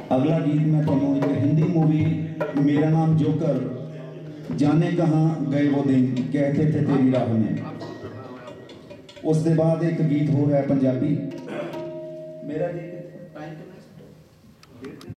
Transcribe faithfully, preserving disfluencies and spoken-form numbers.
अगला गीत मैं थोनों एक हिंदी मूवी मेरा नाम जोकर, जाने कहाँ गए वो दिन कहते थे तेरी राह में, उसके बाद एक गीत हो रहा है पंजाबी मेरा